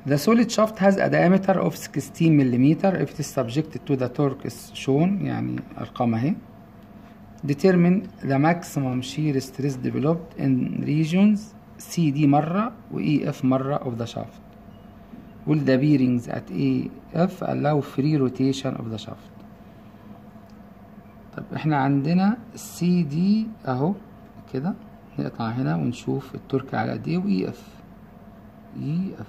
The solid shaft has a diameter of 16 mm if it is subjected to the torque shown، يعني أرقام أهي. Determine the maximum shear stress developed in regions CD مرة و EF مرة of the shaft. Will the bearings at EF allow free rotation of the shaft. طب احنا عندنا CD اهو كده، نقطع هنا ونشوف التورك على قد ايه، و EF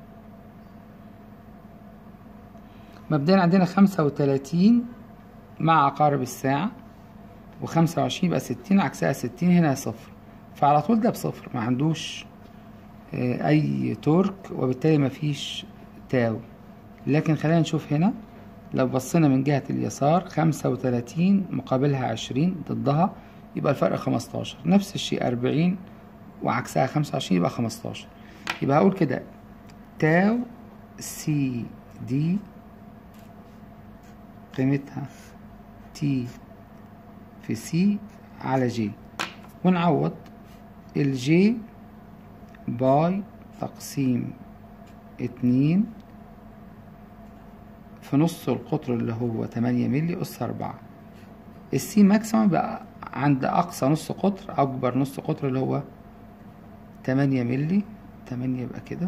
مبدئيا عندنا 35 مع عقارب الساعة، و25 يبقى 60، عكسها 60، هنا صفر، فعلى طول ده بصفر، ما عندوش اي تورك، وبالتالي مفيش تاو. لكن خلينا نشوف هنا، لو بصينا من جهة اليسار 35 مقابلها 20 ضدها، يبقى الفرق 15. نفس الشيء 40 وعكسها 25 يبقى 15. يبقى هقول كده تاو سي دي قيمتها تي في سي على جي، ونعوض الجي باي تقسيم 2 في نص القطر اللي هو 8 مللي أس 4. السي ماكسيمم بقى عند أقصى نص قطر، أكبر نص قطر اللي هو 8 مللي، 8 يبقى كده،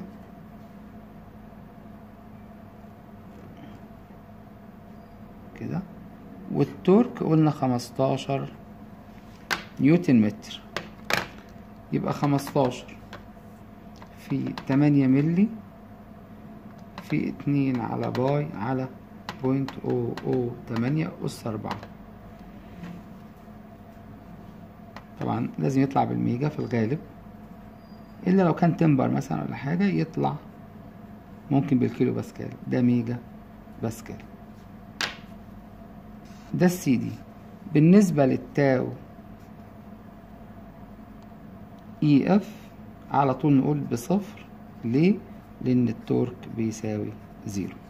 كده. والتورك قلنا 15 نيوتن متر، يبقى 15 في 8 مللي في 2 على باي على 0.008 أس 4. طبعا لازم يطلع بالميجا في الغالب، إلا لو كان تمبر مثلا ولا حاجة يطلع ممكن بالكيلو باسكال، ده ميجا باسكال. ده السي دي. بالنسبة للتاو اي اف على طول نقول بصفر. ليه؟ لأن التورك بيساوي 0.